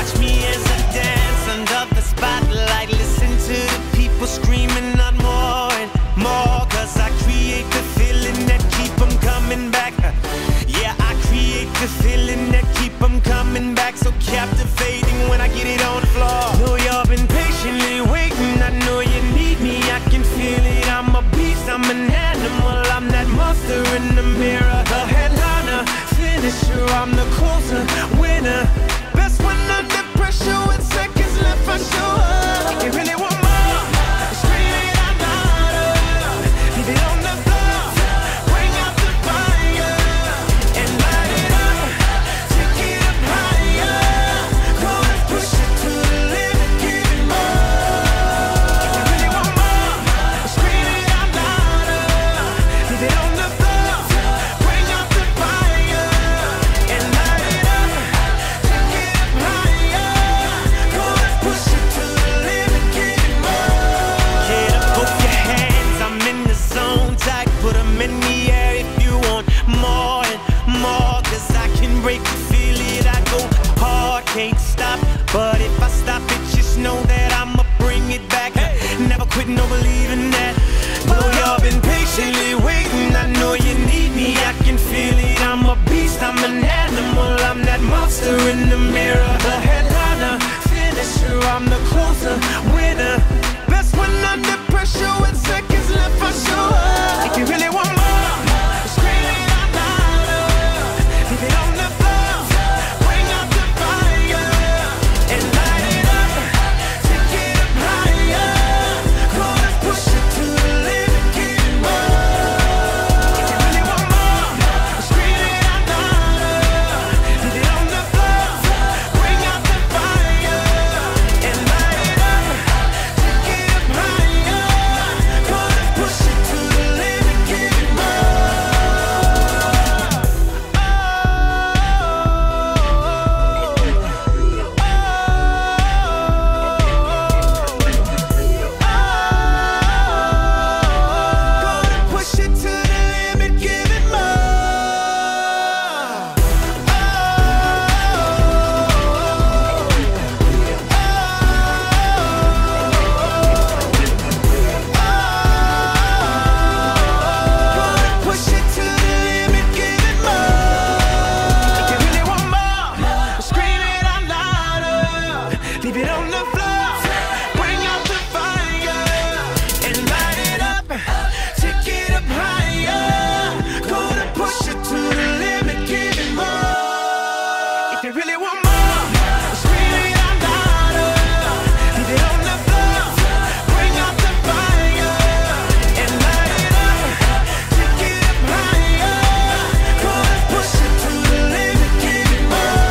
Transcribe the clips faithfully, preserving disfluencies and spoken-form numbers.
Watch me as I dance under the spotlight. Listen to the people screaming out more and more, cause I create the feeling that keep them coming back. Yeah, I create the feeling that keep them coming back. So captivating when I get it on the floor. Know you've been patiently waiting, I know you need me, I can feel it. I'm a beast, I'm an animal, I'm that monster in the mirror. The headliner, finisher, I'm the closer, winner. Best when under pressure with seconds left for sure. You really want more? Scream it out louder. Leave it on the floor. Bring out the fire and light it up. Take it up higher. Gonna push it to the limit, give it more. You really want more? Scream it out louder. Leave it on the floor. Bring out the fire and light it up. Take it up higher. Gonna push it to the limit, give it more. Get up, both your hands, I'm in the zone. Tight, put them in the air if you want more and more. Cause I can break you, feel it, I go hard, can't stop. But if I stop it, just know that I'ma bring it back. Never quit, no believing that. Know you've been patiently waiting, I know you need me, I can feel it. I'm a beast, I'm an animal, I'm that monster in the mirror. The headliner, finisher, I'm the closer, winner. Best when under pressure with seconds left for sure. If you really want more, scream it out louder. Leave it on the floor. Bring out the fire and light it up. Take it up higher. Gonna push it to the limit, give it more. If you really want more, scream it out louder. Leave it on the floor. Bring out the fire and light it up. Take it up higher. Gonna push it to the limit, give it more. Gonna push it to the limit, give it Gonna push it to the limit, give it more. If you really want more, scream it out louder. Leave it on the floor. Bring out the fire and light it up. Take it up higher. Gonna push it to the limit, give it more. If you really want more, scream it out louder. Leave it on the floor. Bring out the fire and light it up. Take it up higher. Gonna push it to the limit, give it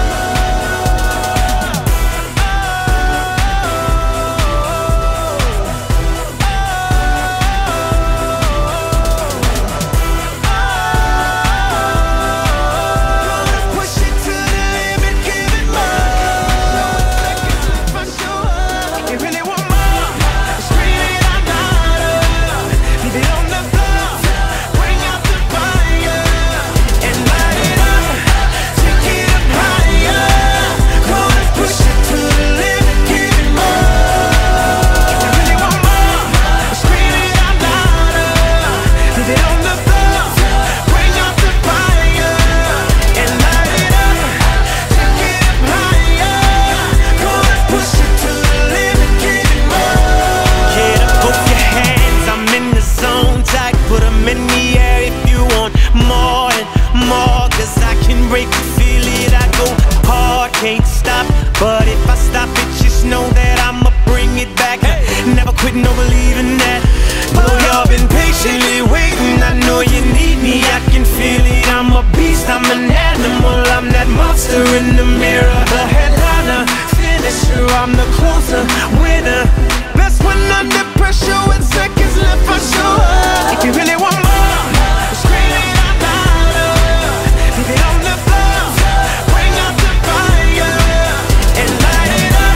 Gonna push it to the limit, give it more. Seconds left for sure. If you really want more, scream it out louder. Leave it on the floor. Bring out the fire and light it up. Take it up higher. Gonna push it to the limit, give it more. If you really want more, scream it out louder. Leave it on the floor. Bring out the fire and light it up. Take it up higher. Gonna push it to the limit, give it more. Get up, both your hands, I'm in the zone. Tight, put them in the air if you want more and more. Cause I can break you, feel it, I go hard, can't stop. But if I stop it, just know that I'ma bring it back. Never quit, no believing that. Know you've been patiently waiting, I know you need me, I can feel it. I'm a beast, I'm an animal, I'm that monster in the mirror. The headliner, finisher, I'm the closer, winner. Best when under pressure with seconds left for sure. If you really want more, scream it out louder. Leave it on the floor. Bring out the fire and light it up.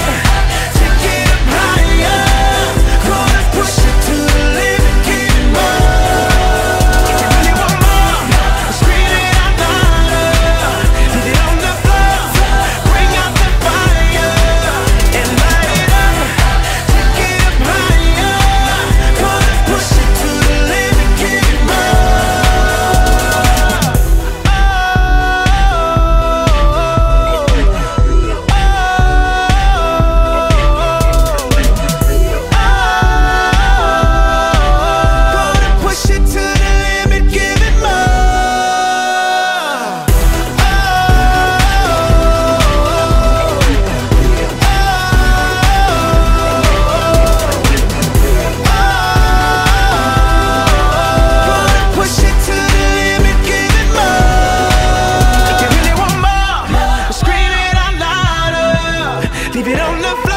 Leave it on the floor.